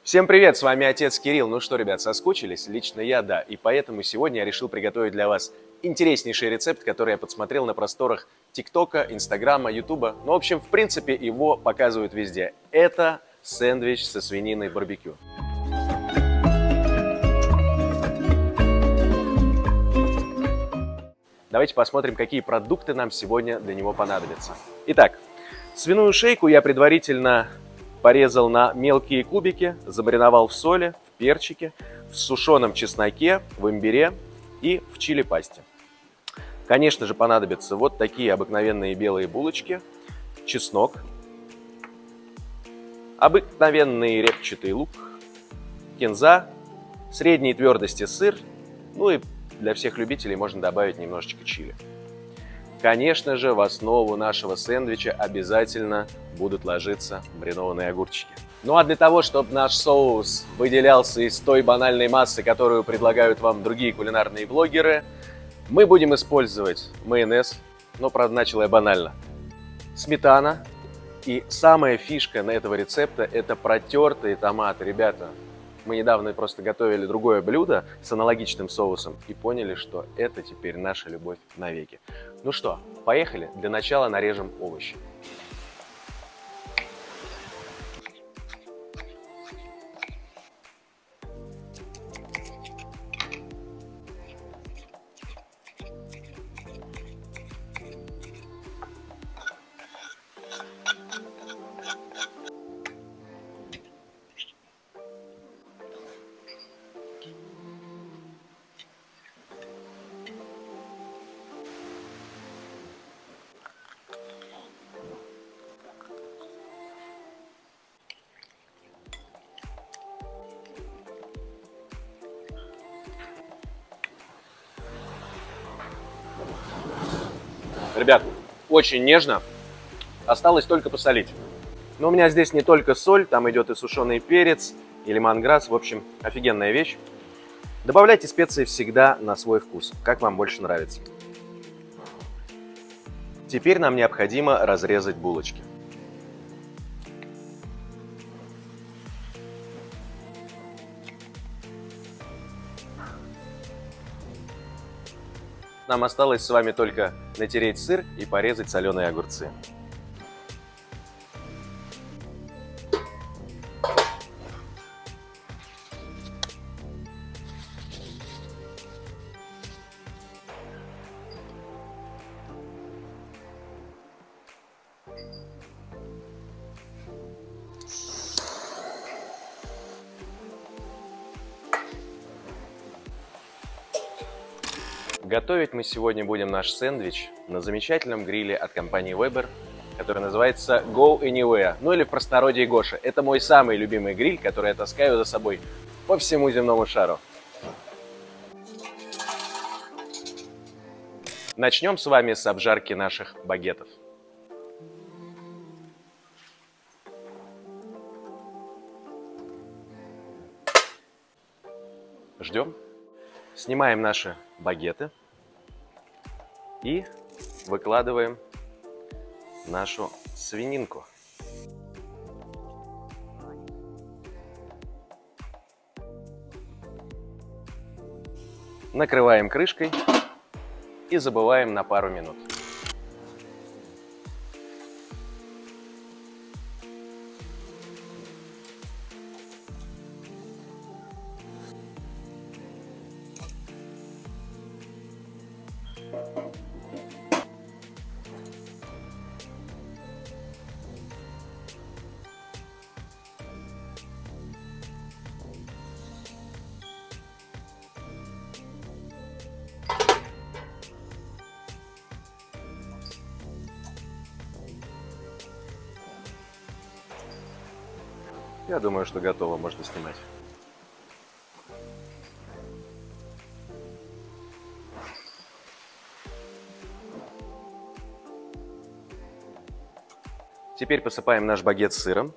Всем привет, с вами отец Кирилл. Ну что, ребят, соскучились? Лично я, да. И поэтому сегодня я решил приготовить для вас интереснейший рецепт, который я подсмотрел на просторах ТикТока, Инстаграма, Ютуба. Ну, в общем, в принципе, его показывают везде. Это сэндвич со свининой барбекю. Давайте посмотрим, какие продукты нам сегодня для него понадобятся. Итак, свиную шейку я предварительно порезал на мелкие кубики, замариновал в соли, в перчике, в сушеном чесноке, в имбире и в чили-пасте. Конечно же, понадобятся вот такие обыкновенные белые булочки, чеснок, обыкновенный репчатый лук, кинза, средней твердости сыр, ну и для всех любителей можно добавить немножечко чили. Конечно же, в основу нашего сэндвича обязательно будут ложиться маринованные огурчики. Ну а для того, чтобы наш соус выделялся из той банальной массы, которую предлагают вам другие кулинарные блогеры, мы будем использовать майонез, но, правда, начал я банально, сметана и самая фишка этого рецепта – это протертые томаты. Ребята, мы недавно просто готовили другое блюдо с аналогичным соусом и поняли, что это теперь наша любовь навеки. Ну что, поехали? Для начала нарежем овощи. Ребят, очень нежно. Осталось только посолить. Но у меня здесь не только соль, там идет и сушеный перец, и лемонграсс. В общем, офигенная вещь. Добавляйте специи всегда на свой вкус, как вам больше нравится. Теперь нам необходимо разрезать булочки. Нам осталось с вами только натереть сыр и порезать соленые огурцы. Готовить мы сегодня будем наш сэндвич на замечательном гриле от компании Weber, который называется Go Anywhere, ну или в простонародье Гоша. Это мой самый любимый гриль, который я таскаю за собой по всему земному шару. Начнем с вами с обжарки наших багетов. Ждем. Снимаем наши багеты и выкладываем нашу свининку. Накрываем крышкой и забываем на пару минут. Я думаю, что готово, можно снимать. Теперь посыпаем наш багет сыром.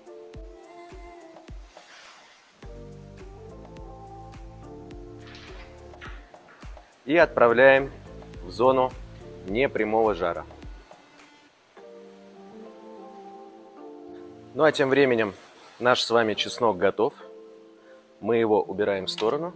И отправляем в зону непрямого жара. Ну а тем временем Наш с вами чеснок готов. Мы его убираем в сторону.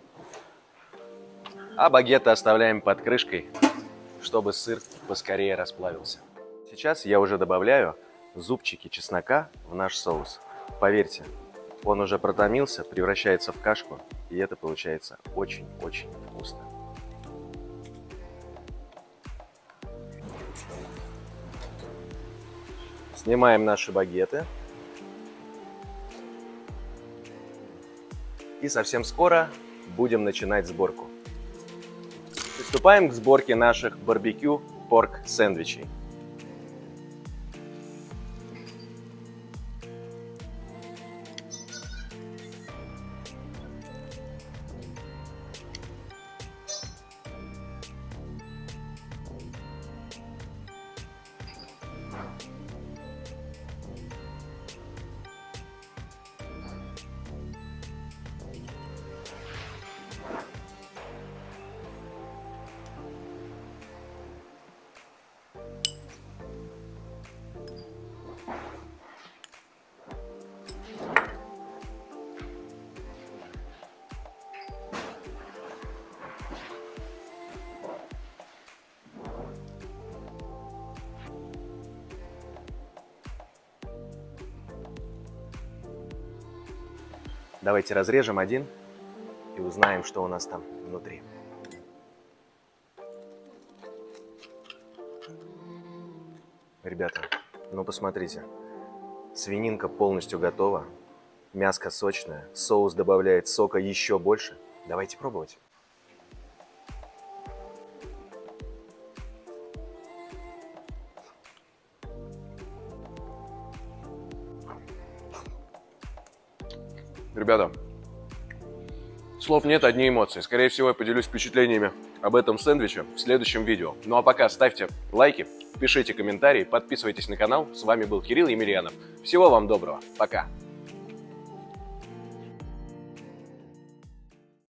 А багеты оставляем под крышкой, чтобы сыр поскорее расплавился. Сейчас я уже добавляю зубчики чеснока в наш соус. Поверьте, он уже протомился, превращается в кашку, и это получается очень-очень вкусно. Снимаем наши багеты. И совсем скоро будем начинать сборку. Приступаем к сборке наших барбекю порк сэндвичей. Давайте разрежем один и узнаем, что у нас там внутри. Ребята, ну посмотрите, свининка полностью готова, мяско сочное, соус добавляет сока еще больше. Давайте пробовать. Ребята, слов нет, одни эмоции. Скорее всего, я поделюсь впечатлениями об этом сэндвиче в следующем видео. Ну а пока ставьте лайки, пишите комментарии, подписывайтесь на канал. С вами был Кирилл Емельянов. Всего вам доброго. Пока.